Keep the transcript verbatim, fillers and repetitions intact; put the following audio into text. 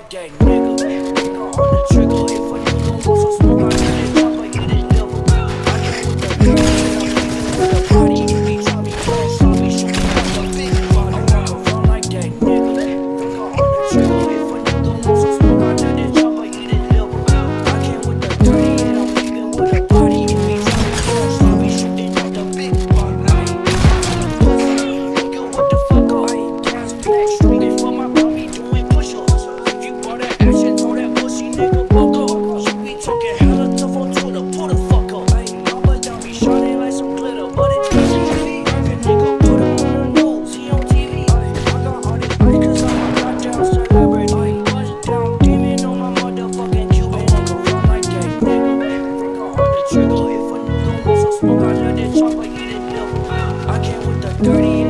like gang nigga. Finger on the trigger, if a nigga move so smoke, I let it drop, I hit it level. I came with the dirty, and I'm leaving with the body. You be trying me playing sloppy, shooting out the big body. I walk around like gang nigga. Finger on the trigger, if a nigga move so smoke, I let it drop, I hit it level. I came with the dirty, and I'm leaving with the body. You be trying me playing sloppy, shooting out the big body. Nigga, what the fuck, I ain't gas flex, streaking for my mommy doing push-ups. If you bought that action, told that pussy nigga, fuck up. You be talking hella tough on Twitter, pull the fuck up. Mama down me shining like some glitter, but it doesn't really work. A nigga put him on the news, he on T V. I got all this ice cause I'm a goddamn celebrity. Bust down demon on my motherfucking Cuban. I walk around like that nigga. Finger on the trigger, if a nigga move so smoke, I let it chop, I hit it level. I came with the dirty